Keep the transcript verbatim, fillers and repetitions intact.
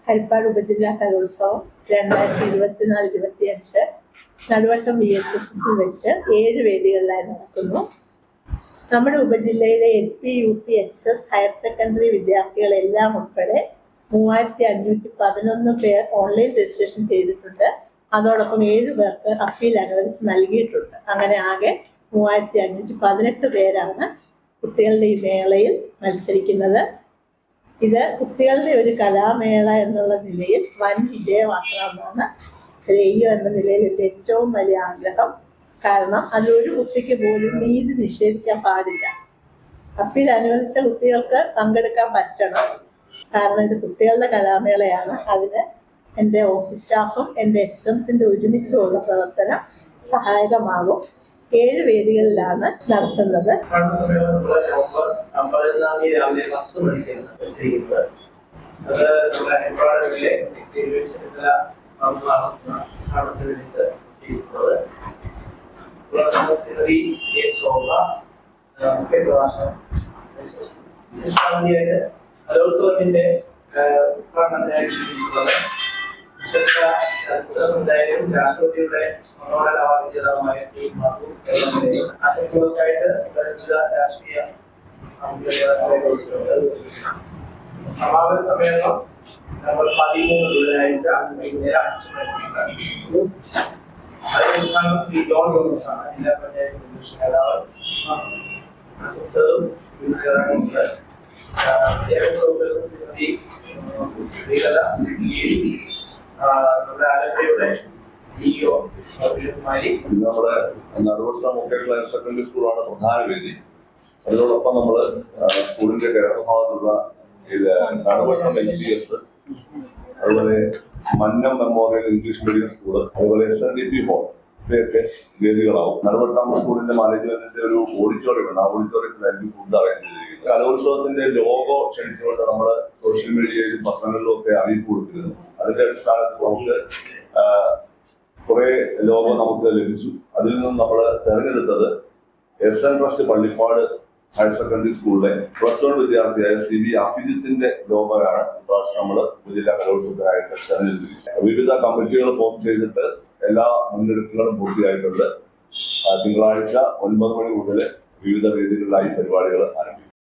ഹരിപ്പാട് ഉപജില്ലാ കലോത്സവം രണ്ടായിരത്തി ഇരുപത്തിനാല് ഇരുപത്തി അഞ്ച് നടുവട്ടം വി എച്ച് എസ് എസിൽ വെച്ച് ഏഴ് വേദികളിലായി നടക്കുന്നു. നമ്മുടെ ഉപജില്ലയിലെ L P U P H S higher secondary വിദ്യാർത്ഥികളെല്ലാം ഉൾപ്പെടെ മൂവായിരത്തി അഞ്ഞൂറ്റി പതിനൊന്ന് പേർ ഓൺലൈൻ രജിസ്ട്രേഷൻ ചെയ്തിട്ടുണ്ട്. അതോടൊപ്പം ഏഴ് പേർക്ക് അപ്പീൽ അനുവദിച്ച് നൽകിയിട്ടുണ്ട്. അങ്ങനെ ആകെ മൂവായിരത്തി അഞ്ഞൂറ്റി പതിനെട്ട് പേരാണ് കുട്ടികളുടെ ഈ മേളയിൽ മത്സരിക്കുന്നത്. ഇത് കുട്ടികളുടെ ഒരു കലാമേള എന്നുള്ള നിലയിൽ വൻ വിജയമാക്കണമെന്നാണ് രേയോ എന്ന നിലയിൽ എൻ്റെ ഏറ്റവും വലിയ ആഗ്രഹം. കാരണം അതിലൊരു കുട്ടിക്ക് പോലും നീതി നിഷേധിക്കാൻ പാടില്ല. അപ്പീൽ അനുവദിച്ച കുട്ടികൾക്ക് പങ്കെടുക്കാൻ പറ്റണം. കാരണം ഇത് കുട്ടികളുടെ കലാമേളയാണ്. അതിന് എൻ്റെ ഓഫീസ് സ്റ്റാഫും എൻ്റെ എച്ച് എംസിൻ്റെ ഒരുമിച്ചുള്ള പ്രവർത്തനം സഹായകമാകും. ഏഴ് വേദികളിലാണ് നടത്തുന്നത്. കലോത്സവത്തിന്റെ സമുദായവും രാഷ്ട്രപതിയുടെ മനോഹര അവാർഡ് ശ്രീ മാധു ആശംസകൾക്കായിട്ട് രാഷ്ട്രീയ സമാപന സമ്മേളനം നവംബർ പതിമൂന്ന് ബുധനാഴ്ച വൈകുന്നേരം അഞ്ചു മണിക്കാണ്. അതിനുദ്ഘാടനം ശ്രീ ജോൺ തോമസാണ്. ജില്ലാ പഞ്ചായത്ത് പ്രതിപക്ഷ നേതാവ്. ആശംസകളും വിദ്യാർത്ഥികളുണ്ട്. ശ്രീമതി ശ്രീകല നമ്മുടെ ആലപ്പുഴയുടെ ഡിഇഒ നമ്മുടെ നടുവട്ടം വൊക്കേഷണൽ ഹയർ സെക്കൻഡറി സ്കൂളാണ് പ്രധാന വേദി. അതിനോടൊപ്പം നമ്മൾ സ്കൂളിന്റെ കിഴക്ക് ഭാഗത്തുള്ള ഇത് നടുവട്ടം എൽ പി എസ്, അതുപോലെ Mannam memorial English medium school, അതുപോലെ S N D P hall, ഇവയൊക്കെ വേദികളാവും. നടുവട്ടം സ്കൂളിന്റെ മാനേജ്മെന്റിന്റെ ഒരു ഓഡിറ്റോറിയം ഉണ്ട്. ആ ഓഡിറ്റോറിയത്തിലായിരിക്കും ഫുഡ് അറേഞ്ച് ചെയ്തിരിക്കുന്നത്. കലോത്സവത്തിന്റെ ലോഗോ ക്ഷണിച്ചുകൊണ്ട് നമ്മൾ സോഷ്യൽ മീഡിയയിലും പത്രങ്ങളിലും ഒക്കെ അറിയിപ്പ് കൊടുത്തിരുന്നു. അതിന്റെ അടിസ്ഥാനത്തിൽ നമുക്ക് കുറെ ലോഗോ നമുക്ക് ലഭിച്ചു. അതിൽ നിന്നും നമ്മൾ തെരഞ്ഞെടുത്തത് S N trust Pallippad higher secondary സ്കൂളിലെ പ്ലസ് വൺ വിദ്യാർത്ഥിയായ സി ബി അഭിജിത്തിന്റെ ലോഗോയാണ് ഇപ്രാവശ്യം നമ്മൾ ജില്ലാ കലോത്സവത്തിനായിട്ട് തെരഞ്ഞെടുത്തിരിക്കുന്നത്. വിവിധ കമ്മിറ്റികൾ ഫോം ചെയ്തിട്ട് എല്ലാ മുന്നൊരുക്കങ്ങളും പൂർത്തിയായിട്ടുണ്ട്. തിങ്കളാഴ്ച ഒൻപത് മണി മുതൽ വിവിധ വേദികളിലായി പരിപാടികൾ ആരംഭിക്കും.